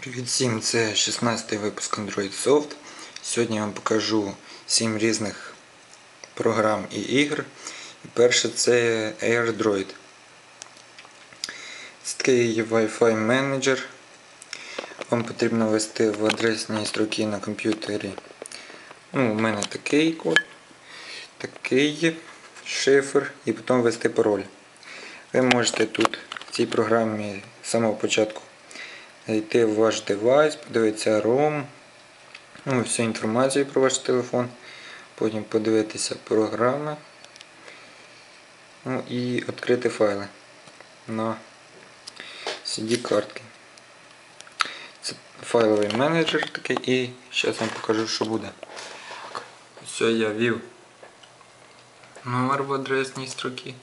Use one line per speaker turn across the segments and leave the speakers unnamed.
Привіт всім, це 16-й випуск Android Soft. Сьогодні я вам покажу 7 різних програм і ігр. Перше це AirDroid. Це такий Wi-Fi менеджер. Вам потрібно ввести в адресні строки на комп'ютері. У мене такий код, такий шифр і потім ввести пароль. Ви можете тут в цій програмі з самого початку йти в ваш девайс, подивитися ROM, всю інформацію про ваш телефон, потім подивитися програми і відкрити файли на CD-картки. Це файловий менеджер такий, і зараз вам покажу, що буде. Все, я ввів номер в адресній строкі.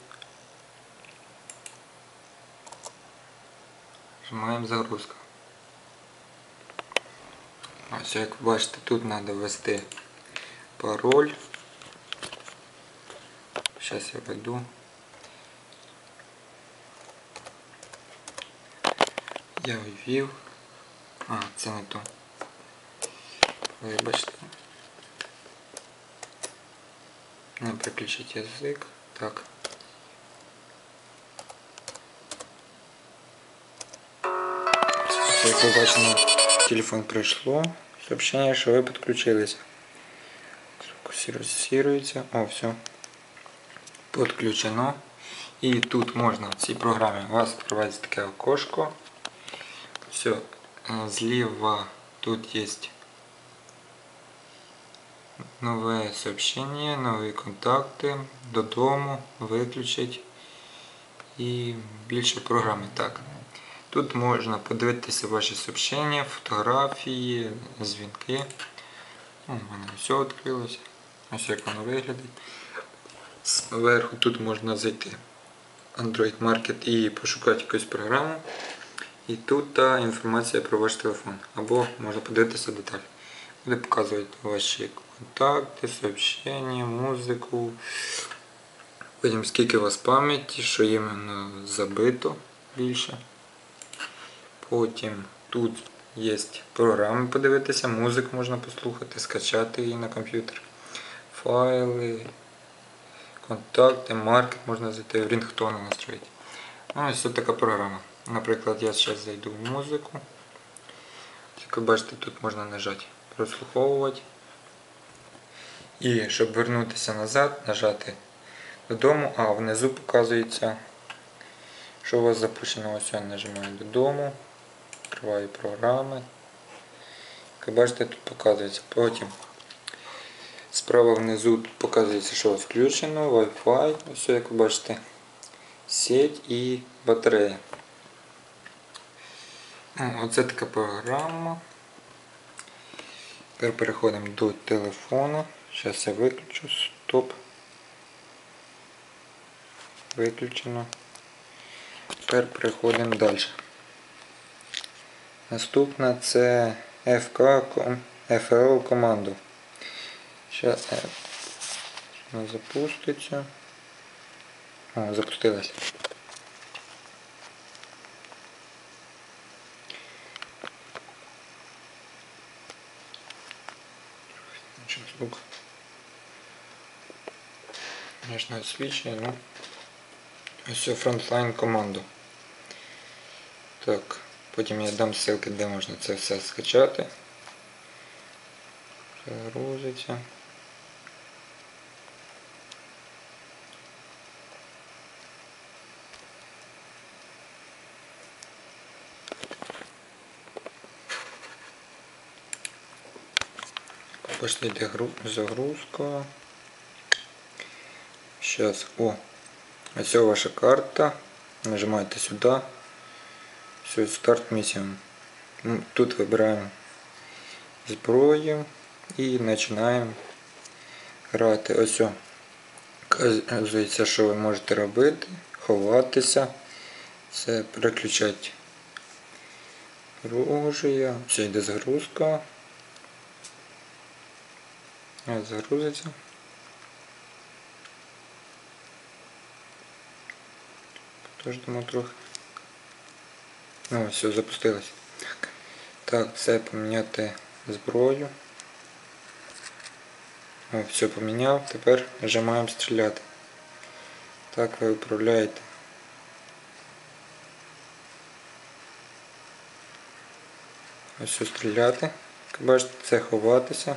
Нажимаємо загрузка. Ось, як ви бачите, тут треба ввести пароль. Зараз я введу. Я ввів. Це не то. Вибачте. Не переключить язик. Так. Як ви бачите, на телефон прийшло сообщение, що ви підключилися. Фокусується. Все. Підключено. І тут можна в цій програмі у вас відкривається таке окошко. Все. Зліва тут є нове сообщение, нові контакти, додому, виключить і більше програми. Так. Тут можна подивитися ваші сообщення, фотографії, дзвінки. У мене все відкрилося. Ось як воно виглядає. Зверху тут можна зайти в Android Market і пошукати якусь програму. І тут інформація про ваш телефон. Або можна подивитися деталі. Буде показувати ваші контакти, сообщення, музику. Потім скільки у вас пам'яті, що іменно забито більше. Потім тут є програми подивитися, музику можна послухати, скачати її на комп'ютер. Файли, контакти, маркет можна зайти, рінгтони настроїти. Ось така програма. Наприклад, я зараз зайду в музику. Як ви бачите, тут можна нажати прослуховувати. І щоб вернутися назад, нажати додому, внизу показується, що у вас запущено. Ось я нажимаю додому. Відкриваю програми. Як ви бачите, тут показується. Потім справа внизу тут показується, що включено, Wi-Fi, ось як ви бачите, сеть і батарея. Оце така програма. Тепер переходимо до телефону. Зараз я виключу, стоп. Виключено. Тепер переходимо далі. Наступна це FL команду. Зараз вона запуститься. Запустилась. Звук. Конечно, освічення, ось Frontline команду. Так. Потім я дам ссылки, де можна це все скачати. Загрузиться. Пошли йде загрузка. Зараз, ось ваша карта. Нажимаєте сюди. Все, старт місію. Тут вибираємо зброю і починаємо грати. Ось вказується, що ви можете робити, ховатися, це переключати оружие. Все, йде загрузка. Загрузиться. Подождемо трохи. Все, запустилось. Так, це поміняти зброю. О, все поміняв, тепер нажимаємо стріляти. Так ви управляєте. Ось стріляти. Як бачите, це ховатися.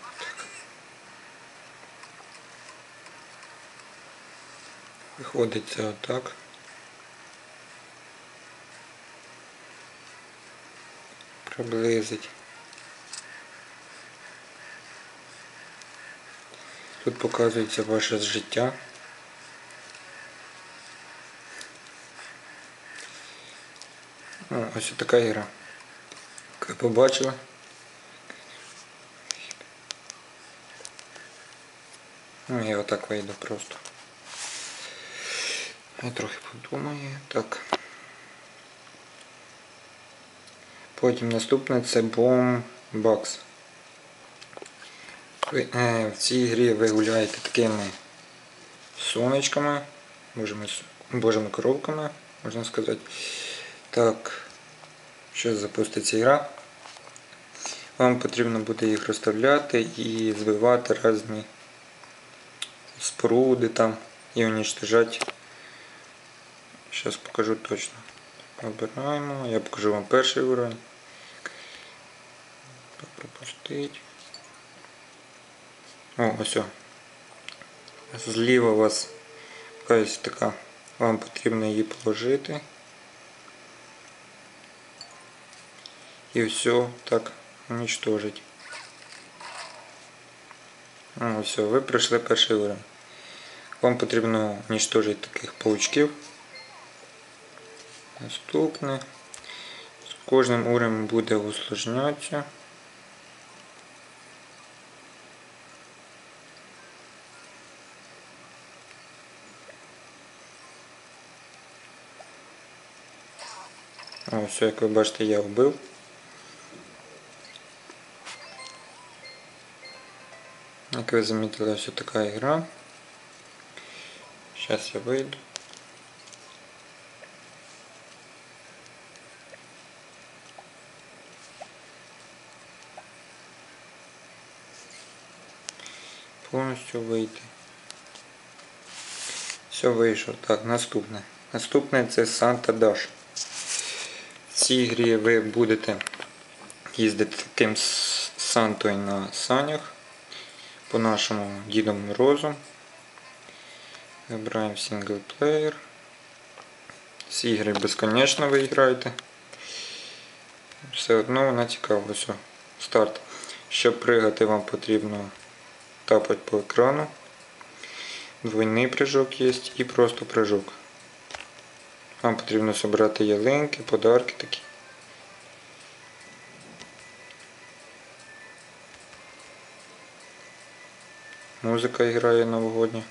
Виходить це отак. Приблизить. Тут показується ваше життя. Ось така ігра. Як ви побачили. Я отак вийду просто. Я трохи подумаю. Так. Потім наступне це Boombox. В цій грі ви гуляєте такими сонечками, божими коробками, можна сказати. Так, що запуститься гра. Вам потрібно буде їх розставляти і збивати різні споруди там і уничтожати. Зараз покажу точно. Обираємо, я покажу вам перший уровень. Пропустить. Ось. Зліва у вас якась така, вам потрібно її положити. І все так уничтожить. Все, ви пройшли перший уровень. Вам потрібно уничтожити таких паучків. Наступне. З кожним уровнем буде усложнятися. Все, як ви бачите, я вбив. Як ви замітили, ось така ігра. Зараз я вийду. Повністю вийти. Все, вийшов. Так, наступне. Наступне це Санта Даш. В цій грі ви будете їздити таким Сантою на санях по нашому Діду Морозу. Вибираємо синглплеєр. Ці ігри безконечно ви граєте. Все одно вона цікава. Все, старт. Щоб пригати, вам потрібно тапати по екрану. Двойний прыжок є і просто прыжок. Вам потрібно збирати ялинки, подарки такі. Музика грає новогодня.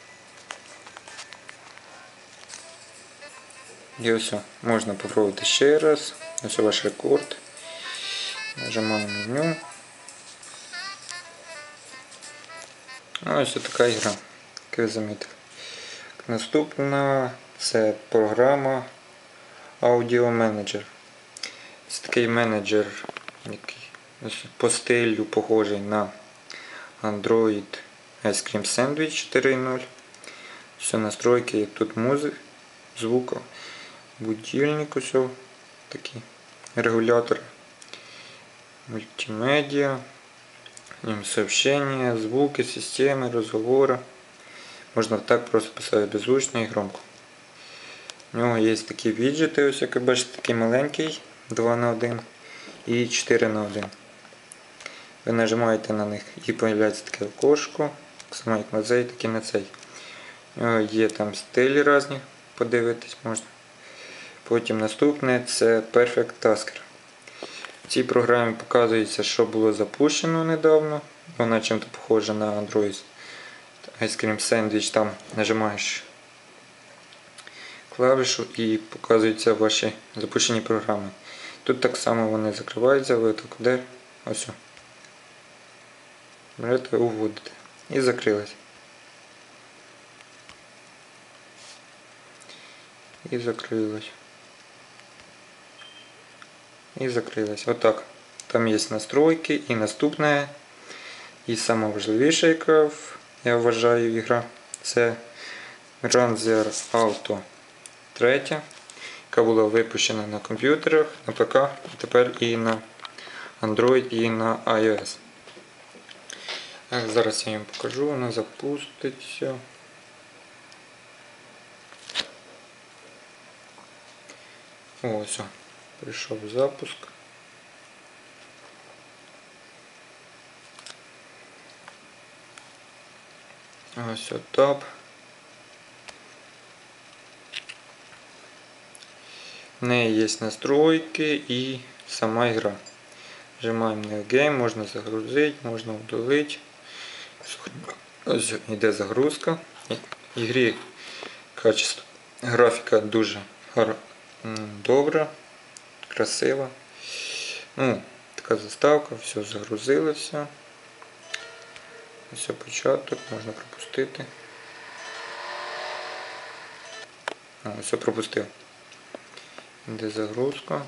І ось, можна спробувати ще раз. Ось ваш рекорд. Нажимаємо меню. Ось така гра, як ви замітили. Наступна це програма Audio Manager. Це такий менеджер, який по стилю похожий на Android Ice Cream Sandwich 4.0. Все настройки, як тут музика, звук, будильник, ось такий регулятор, мультимедіа, сообщения, звуки, системи, розговори. Можна так просто писати беззвучно і громко. У нього є такі віджити, ось як ви бачите, такий маленький, 2:1 і 4:1. Ви нажимаєте на них і з'являється таке окошко, так само як на цей, так і на цей. У нього є там стилі різні, подивитись можна. Потім наступне це Perfect Tasker. В цій програмі показується, що було запущено недавно. Вона чим-то похожа на Android Ice Cream Sandwich. Там нажимаєш клавішу і показуються ваші запущені програми. Тут так само вони закриваються, ви так де, ось. Берете, уводите. І закрилось. І закрилось. і закрилась. Отак. Там є настройки і наступне. І сама важливіша, яка я вважаю ігра, це Grand Auto 3, яка була випущена на комп'ютерах, на ПК, і тепер і на Android, і на iOS. Зараз я їм покажу, вона запуститься. Ось, прийшов запуск. Ось Tab. В неї є настройки і сама гра. Нажимаємо на Game, можна загрузити, можна удалити. Ось йде загрузка. В ігрі качество графіка дуже добра, красива. Така заставка, все загрузилося. Ось початок, можна пропустити. Ось пропустив. Йде загрузка.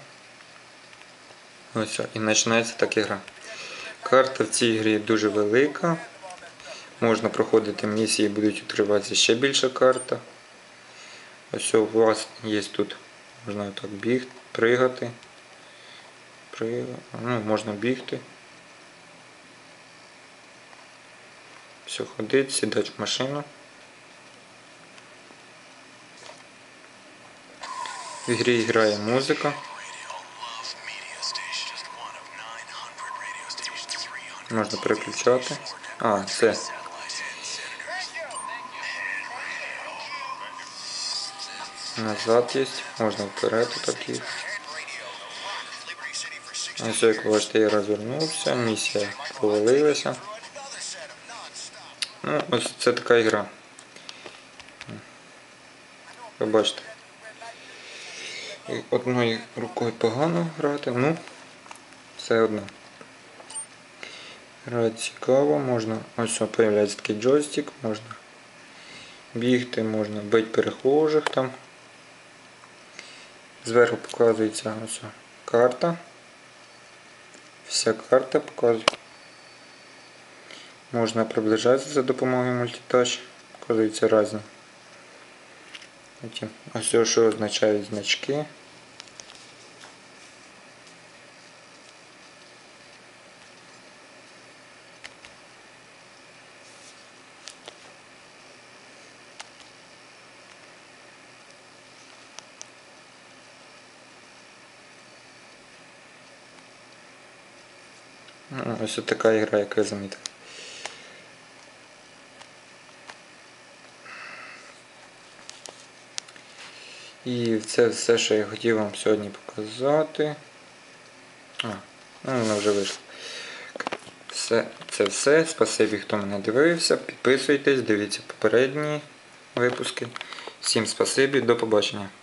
Ось і починається така гра. Карта в цій грі дуже велика. Можна проходити місії, будуть відкриватися ще більша карта. Ось у вас є тут, можна так бігти, пригати. Можна бігти. Все, ходити, сідати в машину. В ігрі грає музика. Можна переключати. Це. Назад є, можна вперед такі. Ось як ви бачите, я розвернувся, місія провалилася. Ось це така ігра. Ви бачите. Одною рукою погано грати, все одно. Гра цікаво, можна, ось появляється такий джойстик, можна бігти, можна бити перехожих там. Зверху показується ось карта. Вся карта показує. Можна приближатися за допомогою мультитач, показуються різні. Ось що означають значки. Ось така ігра, яка я замітив. І це все, що я хотів вам сьогодні показати. Воно вже вийшло. Це все. Спасибі, хто мене дивився. Підписуйтесь, дивіться попередні випуски. Всім спасибі, до побачення.